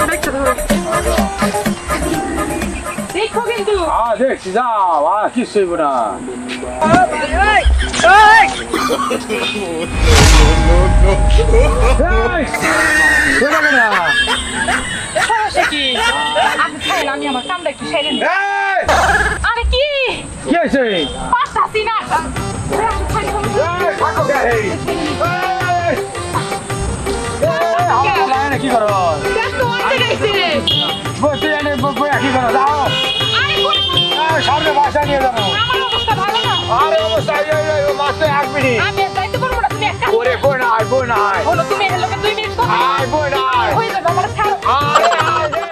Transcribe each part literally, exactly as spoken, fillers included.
দেখো কিন্তু হ্যাঁ দেখছি যাও আর কিছু হইব না আমি আমার কামটা একটু সেরে নিই। আরে কি কি হয়েছে পারতাছি না কি করো কি করো যাও সামনে বাসা নিয়ে যাবো আরে অবস্থা মাসে এক মিনিট আমি যাইতে পারবো না তুমি একটা ওরে বই না আয় বই না আয় বলো তুমি এর লগে দুই মিনিট কথা আয় বই না আয় হয়ে যাবে আমার ছাড়ো আরে আয় রে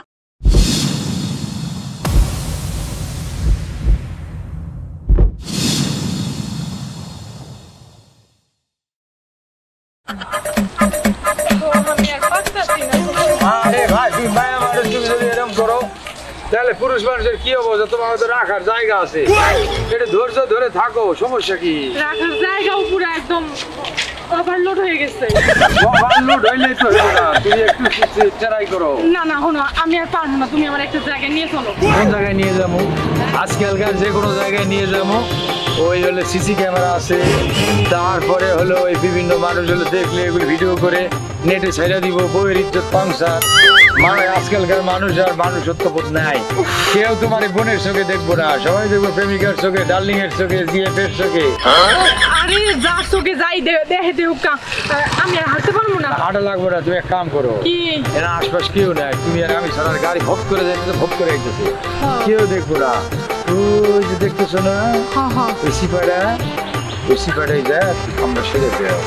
আরে ভাই তুমি মায়া মানুষ তুমি যদি এরকম করো তাহলে পুরুষ মানুষের কি অবস্থা তোমার তো রাখার জায়গা আছে এটা ধৈর্য ধরে থাকো সমস্যা কি রাখার জায়গাও পুরো একদম ওভারলোড হয়ে গেছে ওভারলোড হইলে তো হবে না তুমি একটু ট্রাই করো না না হনো আমি আর পারবো না তুমি আমার একটা জায়গায় নিয়ে চলো কোন জায়গায় নিয়ে যাবো আজকালকার যে কোনো জায়গায় নিয়ে যাবো ওই হলে সিসি ক্যামেরা আছে তারপরে হলো ওই বিভিন্ন মানুষ হলো দেখলে এগুলো ভিডিও করে নেটে ছেড়ে দিব বইয়ের ইজ্জত পাংসা মানে আজকালকার মানুষ আর মানুষত্ববোধ নাই কেউ তোমার বোনের চোখে দেখবো না সবাই দেখবো প্রেমিকার চোখে ডার্লিং এর চোখে জিএফ এর চোখে আরে যা চোখে যাই দেখে দেখ আমি আর হাঁটতে পারবো না হাঁটা লাগবে না তুমি এক কাম করো কি এরা আশপাশ কেউ নাই তুমি আর আমি সারার গাড়ি ভোগ করে যাইতেছে ভোগ করে যাইতেছে কেউ দেখবো না ওই যে দেখতেছো না ওই সিপাড়া ওই সিপাড়াই যায় আমরা সেরে দেও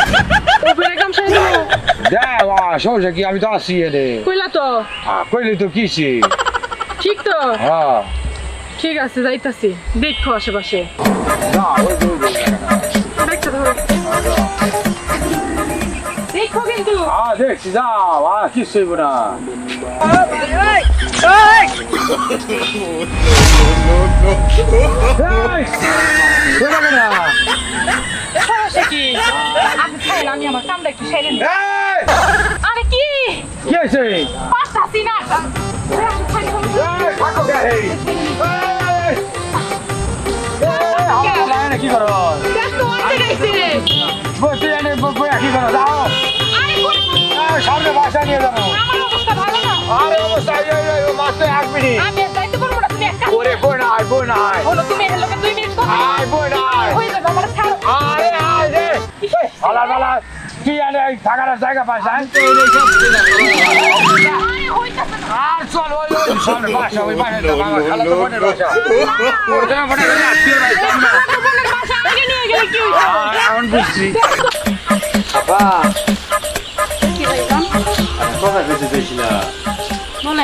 দেও সমস্যা কি আমি তো আসি এনে কইলা তো কইলি তো কিছি ঠিক তো হ্যাঁ ঠিক আছে যাইতাছি দেখো আশেপাশে না ওই দেখো কিন্তু হ্যাঁ দেখছি যাও আর কিছু হইব না আমি আমার কামটা একটু সেরে নিই আরে কি কি হয়েছে পারতাছি না কি করো কি করো যাও সামনে বাসা নিয়ে যাবো আরে অবস্থা মাসে এক মিনিট আমি যাইতে পারবো না তুমি একটা ওরে বই না আয় বই না আয় বলো তুমি এর লগে দুই মিনিট কথা আয় বই না আয় হয়ে যাবে আমার ছাড়ো আরে আয় রে আলা বালা তুই আনে থাকার জায়গা পাস আর চল ওই ওই সামনে বাসা ওই বাসা তো বাবা খালা তো বোনের বাসা ওর জন্য বোনের বাসা আত্মীয় ভাই সামনে বোনের বাসা আগে নিয়ে গেলে কি হইছে এখন বুঝছি আপা কি ভাইজান কথা কইতে চাইছিলা বলেন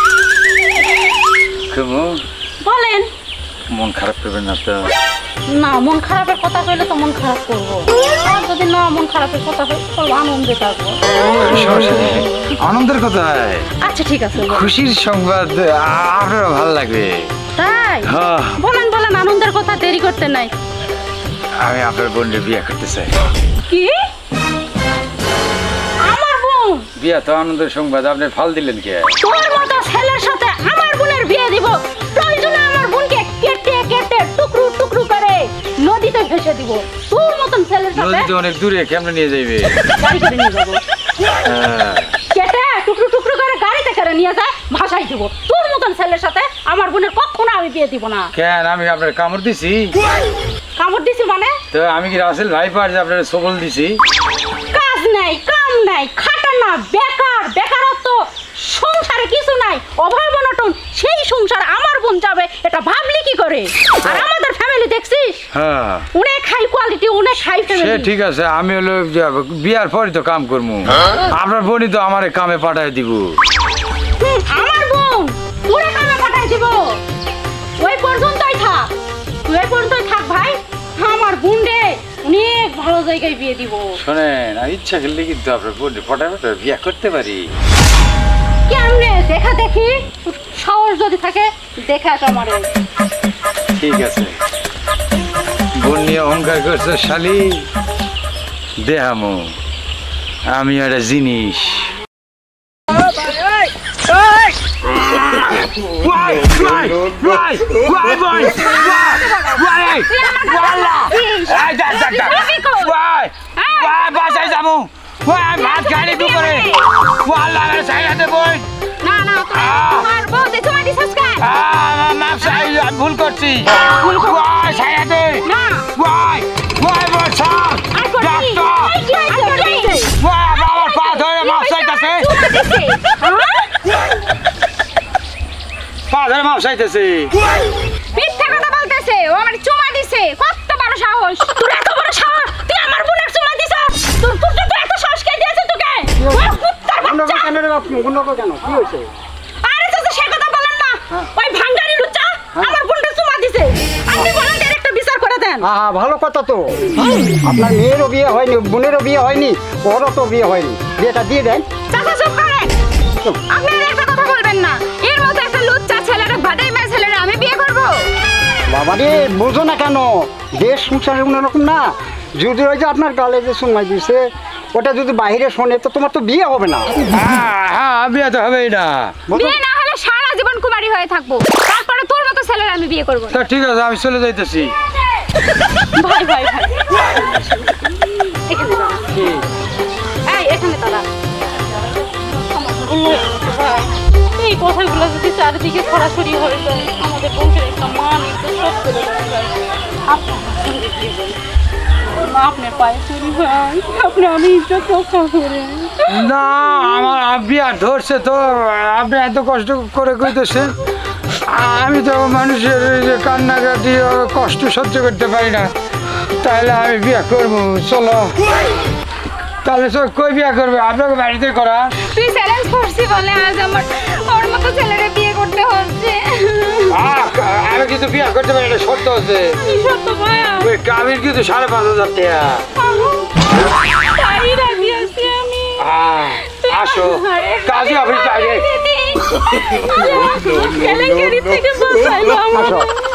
কেমন বলেন মন খারাপ করবেন না তো না মন খারাপের কথা কইলে তো মন খারাপ করবো আর যদি না মন খারাপের কথা হয় তো আনন্দে থাকবো আনন্দের কথা আচ্ছা ঠিক আছে খুশির সংবাদ আপনারও ভালো লাগবে তাই বলেন বলেন আনন্দের কথা দেরি করতে নাই আমি আপনার বোনের বিয়ে করতে চাই কি আমার বোন বিয়া তো আনন্দের সংবাদ আপনি ফাল দিলেন কে তোর মতো ছেলের সাথে আমার বোনের বিয়ে দিব প্রয়োজনে আমার বোনকে কেটে কেটে টুকরো টুকরো করে নদীতে ভেসে দিব তোর মতন ছেলের সাথে নদীতে অনেক দূরে কেমনে নিয়ে যাইবে গাড়ি করে নিয়ে যাবো কেটে টুকরো টুকরো করে গাড়িতে করে নিয়ে যায় ভাসাই দিব তোর মতন ছেলের সাথে আমার বোনের কখনো আমি বিয়ে দিব না কেন আমি আপনার কামড় দিছি কামড় দিছি মানে তো আমি কি রাসেল ভাই পার যে আপনার সবল দিছি কাজ নাই কাম নাই খাটা না বেকার বেকারত্ব সংসারে কিছু নাই অভাব অনটন সেই সংসার আমার বোন যাবে এটা ভাবলি কি করে আর আমাদের ফ্যামিলি দেখছিস হ্যাঁ অনেক হাই কোয়ালিটি অনেক হাই সে ফ্যামিলি ঠিক আছে আমি হলো বিয়ার পরই তো কাম করবো আপনার বোনই তো আমারে কামে পাঠায় দিব আমার বোন তোরে কামে পাঠাই দিব ওই পর্যন্তই থাক তুই ওই পর্যন্তই থাক ভাই আমার বোন রে অনেক ভালো জায়গায় বিয়ে দিব শোনেন আর ইচ্ছা করলে কিন্তু আপনার বোনের ফটায় ফটায় বিয়ে করতে পারি কেমনে দেখা দেখি সাহস যদি থাকে দেখা আমারে ঠিক আছে বোন নিয়ে অহংকার করছো শালি দেহামো আমি একটা জিনিস Why? Why? Why? Why, boy? Why? Why? Why? Hey, da, da, da. Why? Why? বাসায় যাবো। Why? ভাত খাইলে কি করে? ওয়াল্লাহ আমার সাইডে boy। না না তোমার বউতে তোমার দিছস কে? আ মাফ চাই আমি ভুল করছি। ভুল কর। Why? সাইডে। না। Why? Why বলছো? আর করছি। এই কি হইছে? Why? বাবার পা ধরে মাফ চাইতাছে। পা ধরে মাফ চাইতেছে। মিথ্যা কথা বলতেছে ও আমার চুমা দিছে কত বড় সাহস তোর এত বড় সাহস তুই আমার বোনের চুমা দিছস তোর তোর তো এত সাহস কে দিয়েছে তোকে ওই কুত্তার বাচ্চা কেন রে বাপ গুন্ডা কেন কি হইছে আরে তো সে কথা বলেন না ওই ভাঙ্গারি লুচ্চা আমার বোনকে চুমা দিছে আপনি বলেন এর একটা বিচার করে দেন হ্যাঁ ভালো কথা তো আপনার মেয়েরও বিয়ে হয়নি বোনেরও বিয়ে হয়নি ওরও তো বিয়ে হয়নি বিয়েটা দিয়ে দেন চাচা চুপ করেন আপনি আর একটা কথা বলবেন না এর মতো একটা লুচ্চা ছেলের বাদাই মেয়ে ছেলের আমি বিয়ে করব বাবা রে বোঝো না কেন দেশ সংসারে অন্যরকম না যদি ওই যে আপনার গালে যে সময় দিছে ওটা যদি বাইরে শোনে তো তোমার তো বিয়ে হবে না হ্যাঁ হ্যাঁ বিয়ে তো হবেই না। বিয়ে না হলে সারা জীবন কুমারী হয়ে থাকবো তারপরে তোর মতো ছেলের আমি বিয়ে করব তা ঠিক আছে আমি চলে যাইতেছি। ভাই ভাই ভাই এখানে দাঁড়া এই এখানে দাঁড়া এই কথাগুলো যদি চারিদিকে ছড়াছড়ি হয়ে যায় আমাদের বংশের একটা মান একটু সব করে আপনার পায়ে চুরি ভাই আপনি আমি ইজ্জত রক্ষা করে না আমার বিয়া ধরছে তো আপনি এত কষ্ট করে কইতেছেন আমি তো মানুষের এই যে কান্নাকাটি ও কষ্ট সহ্য করতে পারি না তাহলে আমি বিয়া করবো চলো তাহলে সব কই বিয়া করবে আপনাকে বাড়িতে করা তুই চ্যালেঞ্জ করছি বলে আজ আমার ওর মতো ছেলেরে বিয়ে করতে হচ্ছে আহ, আমি কিন্তু বিয়া করতে পারি না সত্য হচ্ছে কি সত্য ভাইয়া ওই কামির কিন্তু সাড়ে পাঁচ হাজার টাকা তাই রাজি আছি আমি আহ, আসো কাজে অফিস আগে কেলেঙ্কারি থেকে বাঁচাইলো আমার আসো